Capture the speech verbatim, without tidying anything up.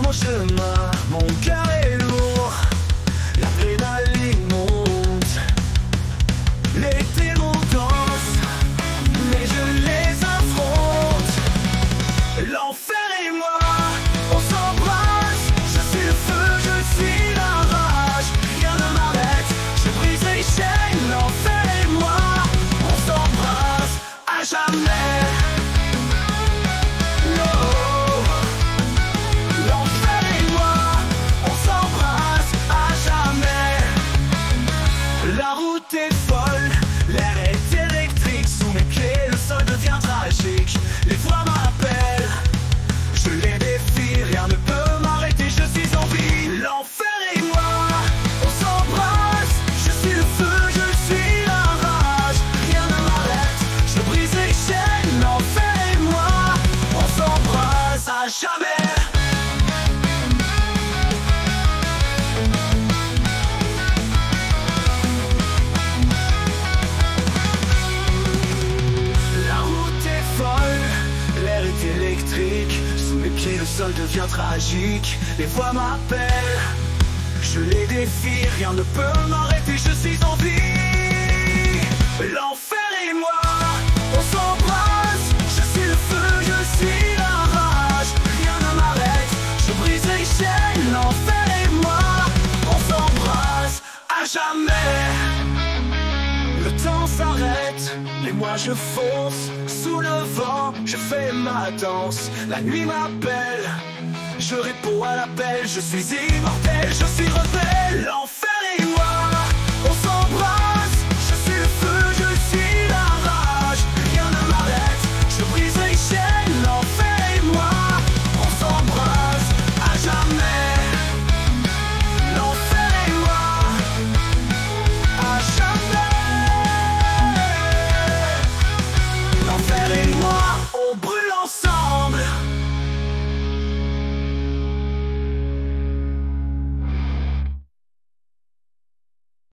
mon chemin, mon cœur est lourd, l'adrénaline monte, les démons dansent, mais je les affronte. L'enfer et moi, on s'embrasse, je suis le feu, je suis la rage, rien ne m'arrête, je brise les chaînes. L'enfer et moi, on s'embrasse à jamais. La route est folle, l'air est électrique, sous mes pieds le sol devient tragique. Les voix m'appellent, je les défie, rien ne peut m'arrêter, je suis en vie. L'enfer et moi, on s'embrasse, je suis le feu, je suis la rage, rien ne m'arrête, je brise les chaînes. L'enfer et moi, on s'embrasse à jamais. Sous mes pieds le sol devient tragique, les voix m'appellent, je les défie, rien ne peut m'arrêter, je suis en vie. L'enfer et moi, on s'embrasse, je suis le feu, je suis la rage, rien ne m'arrête, je brise les chaînes. L'enfer et moi, on s'embrasse à jamais. Le temps s'arrête, et moi je fonce, sous le vent, je fais ma danse. La nuit m'appelle, je réponds à l'appel, je suis immortel, je suis rebelle.